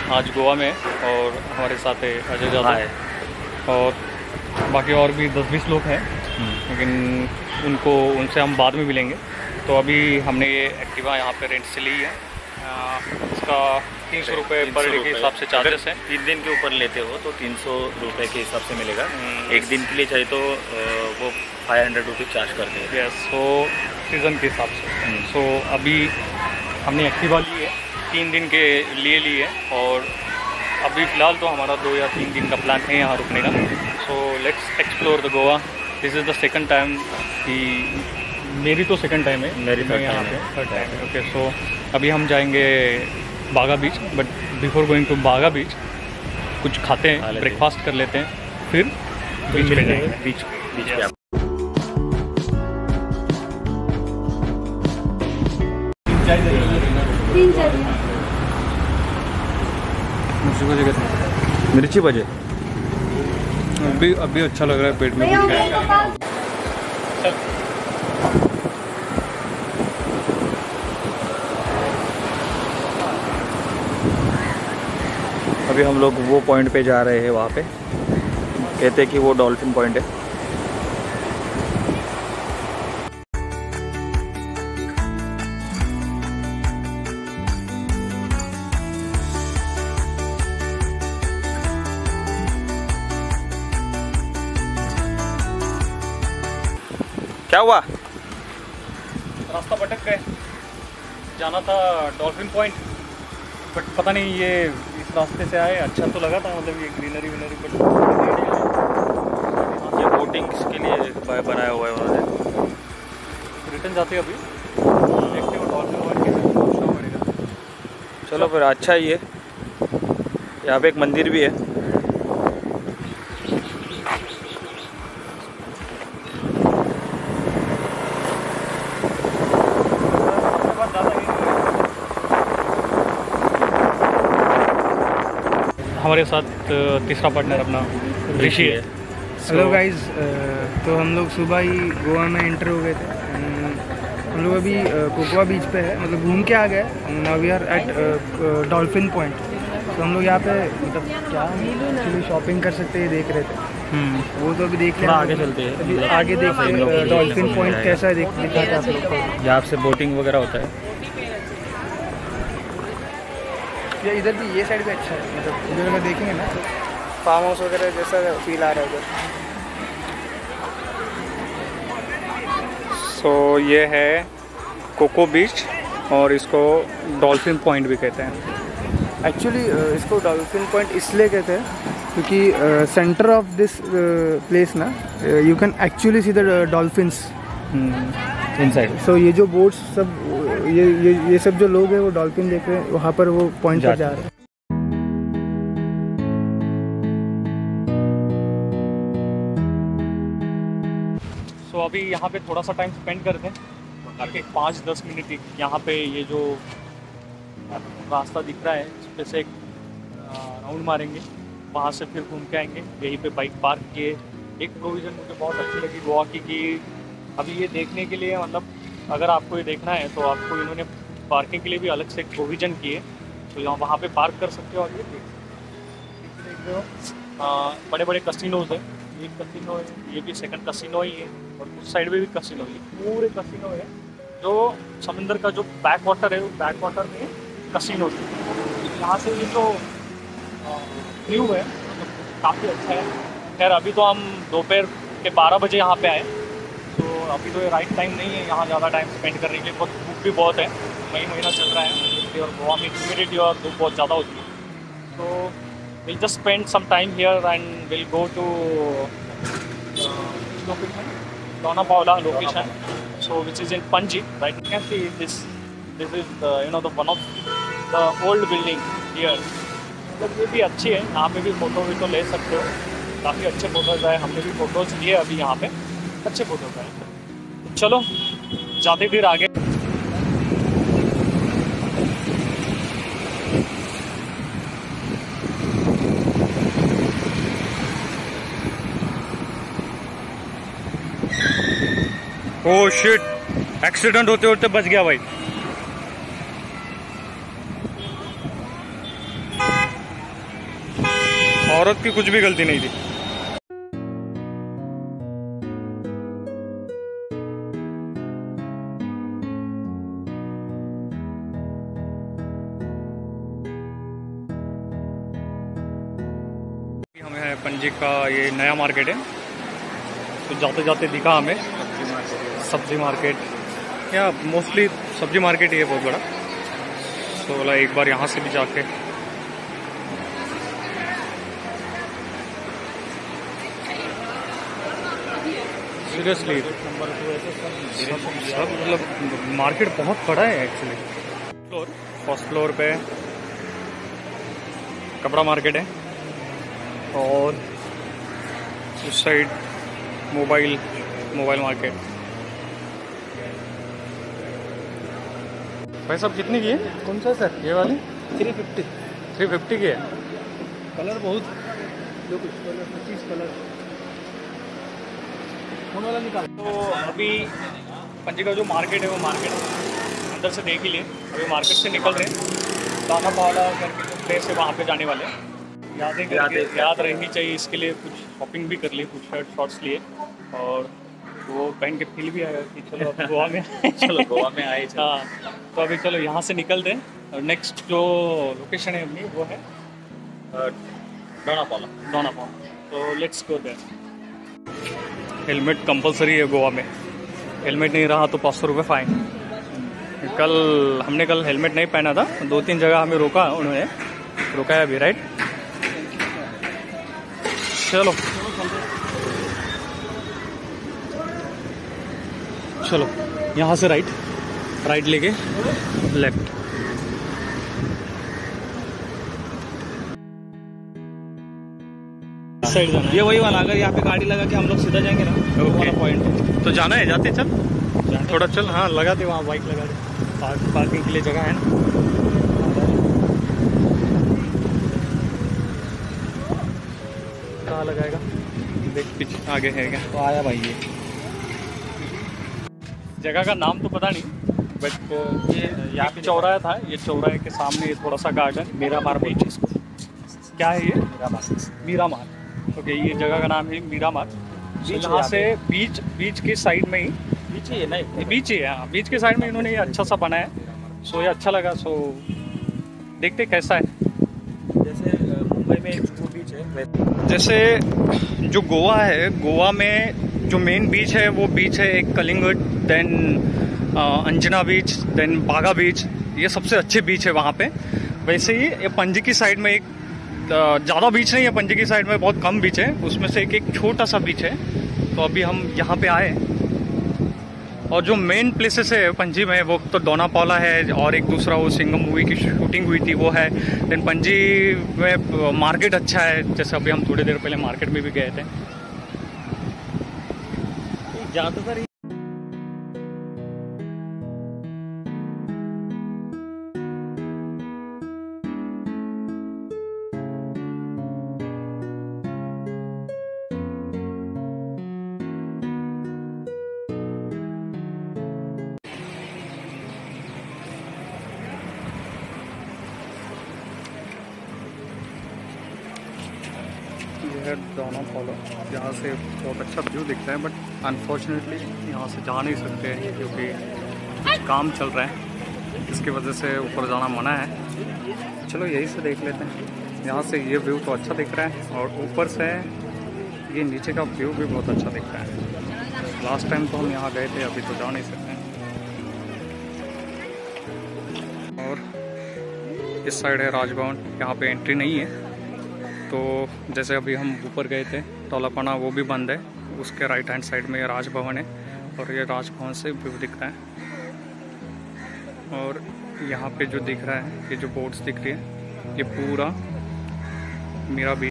आज गोवा में और हमारे साथ है अजय जादव और बाकी और भी 10-20 लोग हैं, लेकिन उनसे हम बाद में मिलेंगे। तो अभी हमने ये एक्टिवा यहाँ पे रेंट से ली है। इसका 300 रुपये पर डे के हिसाब से चार्जेस हैं। 3 दिन के ऊपर लेते हो तो 300 रुपये के हिसाब से मिलेगा। एक दिन के लिए चाहिए तो वो 500 रुपीज़ चार्ज करते हैं। यस, सो सीज़न के हिसाब से। सो अभी हमने एक्टिवा ली है, 3 दिन के लिए ली है और अभी फ़िलहाल तो हमारा 2 या 3 दिन का प्लान है यहाँ रुकने का। So let's explore the Goa. This is the second time कि मेरी तो सेकंड टाइम है, मेरी थर्ड टाइम है। ओके, सो अभी हम जाएंगे Baga beach, but before going to Baga beach कुछ खाते हैं, ब्रेकफास्ट कर लेते हैं, फिर बीच पे जाएंगे। बीच पे आप मिर्ची बजे अभी अच्छा लग रहा है पेट में। अभी हम लोग वो पॉइंट पे जा रहे हैं, वहाँ पे कहते हैं कि वो डॉल्फिन पॉइंट है। क्या हुआ? रास्ता भटक गए, जाना था डॉल्फिन पॉइंट, बट पता नहीं ये इस रास्ते से आए। अच्छा तो लगा था, मतलब ये ग्रीनरी विनरी, बट ये बोटिंग्स के लिए बनाया हुआ है उन्होंने। रिटर्न जाते अभी देखते हो डॉल्फिन पॉइंट कैसे पहुँचना पड़ेगा। चलो फिर, अच्छा ही है। यहाँ पे एक मंदिर भी है। हमारे साथ तीसरा पार्टनर अपना ऋषि है। हेलो गाइस, तो हम लोग सुबह ही गोवा में एंटर हो गए थे। हम लोग अभी कोकोवा बीच पे है, मतलब घूम के आ गए। Now we are at dolphin point. तो हम लोग यहाँ पे मतलब क्या एक्चुअली शॉपिंग कर सकते हैं देख रहे थे। वो तो अभी देख लें, आगे चलते हैं, अभी आगे देखते हैं डॉल्फिन पॉइंट कैसा है, दिखा था आप लोग को। यहाँ से बोटिंग वगैरह होता है। या इधर भी ये साइड भी अच्छा है, मतलब इधर अगर देखेंगे ना तो फार्म हाउस वगैरह जैसा फील आ रहा है उधर। सो ये है कोको बीच और इसको डॉल्फिन पॉइंट भी कहते हैं। एक्चुअली इसको डॉल्फिन पॉइंट इसलिए कहते हैं क्योंकि सेंटर ऑफ दिस प्लेस ना, you can actually see the dolphins inside. So ये जो बोट्स सब, ये सब जो लोग हैं वो डॉल्फिन देख रहे हैं, वहाँ पर वो पॉइंट पर जा रहे हैं। सो अभी यहाँ पे थोड़ा सा टाइम स्पेंड करते हैं, ताकि 5-10 मिनट यहाँ पे ये जो रास्ता दिख रहा है इस पे से एक राउंड मारेंगे, वहाँ से फिर घूम के आएंगे। यहीं पे बाइक पार्क किए। एक प्रोविज़न मुझे बहुत अच्छी लगी गोवा की कि अभी ये देखने के लिए, मतलब अगर आपको ये देखना है तो आपको इन्होंने पार्किंग के लिए भी अलग से प्रोविज़न किए, तो यहाँ वहाँ पे पार्क कर सकते हो। और ये देख रहे हो बड़े बड़े कसिनोज हैं। एक कसिनो है, ये भी सेकंड कसिनो ही है, और उस साइड में भी कसिनो है। पूरे कसिनो है जो समंदर का जो बैक वाटर है, उस बैक वाटर में कसिनो है। यहाँ से ये जो व्यू है काफ़ी अच्छा है। खैर अभी तो हम दोपहर के 12 बजे यहाँ पे आए, तो अभी तो ये राइट टाइम नहीं है यहाँ ज़्यादा टाइम स्पेंड करने के लिए। बहुत धूप भी बहुत है, मई महीना चल रहा है और गोवा में ह्यूमिडिटी और धूप बहुत ज़्यादा होती है। तो we'll just spend some time here and we'll go to location, Dona Paula location, so which is in Panji, right? You can see this is the one of the old building here. मतलब ये भी अच्छी है, यहाँ पे भी photo भी तो ले सकते हो। काफ़ी अच्छे फ़ोटोज़ आए, हमने भी फ़ोटोज़ लिए अभी यहाँ पे, अच्छे फ़ोटोज़ आए। तो चलो जाते फिर आगे। ओह शिट, एक्सीडेंट होते होते बच गया भाई। औरत की कुछ भी गलती नहीं थी। हमें है पणजी का ये नया मार्केट है, तो जाते जाते दिखा हमें सब्जी मार्केट, या मोस्टली सब्जी मार्केट ही है बहुत बड़ा। तो बोला एक बार यहाँ से भी जाके सीरियसली सब मतलब मार्केट बहुत बड़ा है एक्चुअली। फर्स्ट फ्लोर पे कपड़ा मार्केट है और उस साइड मोबाइल मार्केट। भाई साहब कितने की है? कौन सा सर? ये वाली 350 की है। कलर बहुत, जो कुछ कलर 25 कलर वाला निकाल। तो अभी पणजी का जो मार्केट है वो मार्केट अंदर से देख ही लिए। अभी मार्केट से निकल रहे हैं, दाना पावड़ा करके जो प्लेस है वहाँ पे जाने वाले हैं। याद रहनी चाहिए, इसके लिए कुछ शॉपिंग भी कर ली, कुछ शर्ट शॉर्ट्स लिए और वो पहन के फील भी आया कि चलो अब गोवा में चलो गोवा में आए। हाँ, तो अभी चलो यहाँ से निकलते हैं और नेक्स्ट जो लोकेशन है अपनी वो है डोनापाला। तो let's go there. Helmet compulsory है गोवा में, हेलमेट नहीं रहा तो 500 रुपये फाइन। हमने कल हेलमेट नहीं पहना था, 2-3 जगह हमें रोका, उन्होंने रोका है अभी। राइट, चलो यहाँ से राइट लेके लेफ्ट। साइड जाना है। ये वही वाला, अगर यहाँ पे गाड़ी लगा के हम लोग सीधा जाएंगे ना, वो वाला पॉइंट। तो जाना है, जाते चल थोड़ा चल। हाँ लगा दे वहाँ, बाइक लगा दे, पार्किंग के लिए जगह है ना। कहाँ लगाएगा देख, पीछे आगे है क्या? तो आया भाई ये जगह का नाम तो पता नहीं, बट ये यहाँ पे चौराहा था, ये चौराहे के सामने ये थोड़ा सा गार्डन मीरामार बीच। इसको क्या है ये? मीरामार। ओके, ये जगह का नाम है मीरामार। यहाँ से बीच के साइड में ही बीच ही है ना, बीच ही है। हाँ, बीच के साइड में इन्होंने ये अच्छा सा बनाया है। सो ये अच्छा लगा। सो देखते कैसा है। जैसे मुंबई में जुहू बीच है, जैसे जो गोवा है, गोवा में जो मेन बीच है वो बीच है एक Calangute, then Anjuna beach, then Baga beach. ये सबसे अच्छे बीच है वहाँ पे। वैसे ही ये पणजी की साइड में एक ज़्यादा बीच नहीं है, पणजी की साइड में बहुत कम बीच है, उसमें से एक छोटा सा बीच है। तो अभी हम यहाँ पे आए और जो मेन प्लेसेस है पणजी में वो तो डोनापाला है और एक दूसरा वो सिंघम मूवी की शूटिंग हुई थी वो है। देन पणजी में मार्केट अच्छा है, जैसे अभी हम थोड़ी देर पहले मार्केट में भी गए थे। ज़्यादातर डोनापाला, यहाँ से बहुत अच्छा व्यू दिखता है, बट अनफॉर्चुनेटली यहाँ से जा नहीं सकते हैं क्योंकि काम चल रहा है, इसकी वजह से ऊपर जाना मना है। चलो यही से देख लेते हैं। यहाँ से ये व्यू तो अच्छा दिख रहा है और ऊपर से ये नीचे का व्यू भी बहुत अच्छा दिख रहा है। लास्ट टाइम तो हम यहाँ गए थे, अभी तो जा नहीं सकते हैं। और इस साइड है राजभवन, यहाँ पे एंट्री नहीं है। तो जैसे अभी हम ऊपर गए थे टोलापाना, वो भी बंद है। उसके राइट हैंड साइड में राजभवन है और ये राजभवन से व्यू दिख रहा है। और यहाँ पे जो दिख रहा है, ये जो बोर्ड्स दिख रही है, ये पूरा मीरा बीच